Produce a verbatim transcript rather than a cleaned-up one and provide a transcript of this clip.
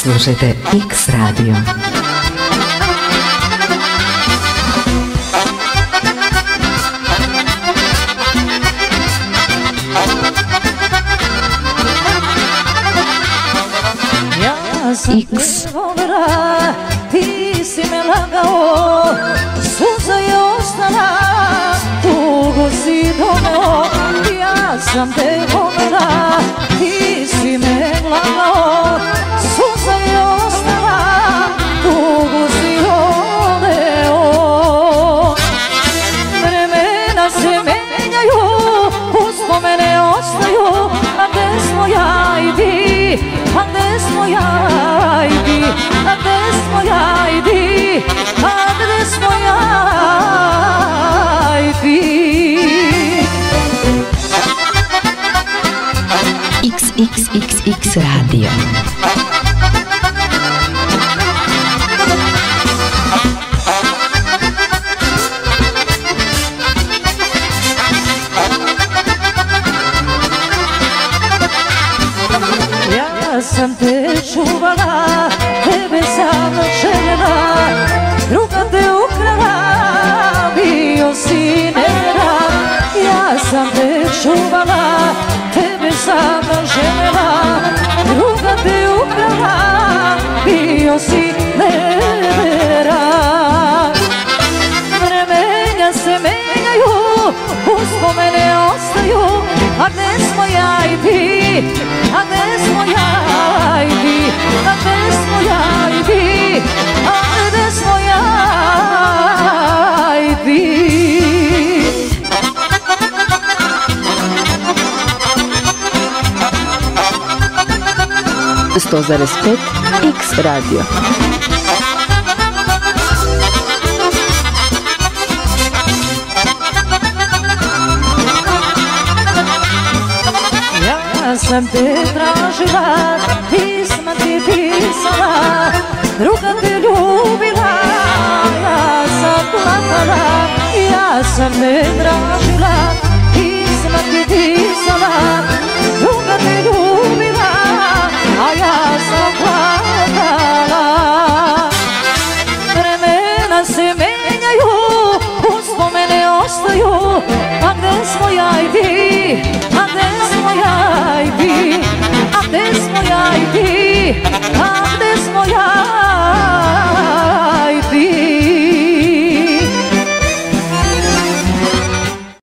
Slušajte X Radio. Ja sam te volila, ti si me lagao, suza je ostala, tugo si doneo. Ja sam te volila, ti si me lagao, suza je ostala, tugo si doneo. Vremena se menjaju, uspomene ostaju, a gde smo ja i ti, a gde smo ja i ti, a gde smo ja i ti, a gde smo ja i ti. X X X X Radio. Ja sam te čuvala, tebe sam željela, druga te ukrala, bio si nevjeran. Ja sam te čuvala, tebe sam željela, druga te ukrala, bio si nevjeran. Vremena se menjaju, uspomene ostaju, a gde smo ja i ti, a gde smo ja i ti, a gde smo ja i ti, a gde smo ja i ti. sto zarez pet X Radio. Ja sam te tražila, pisma ti pisala, druga te ljubila, ja sam plakala. Ja sam te tražila,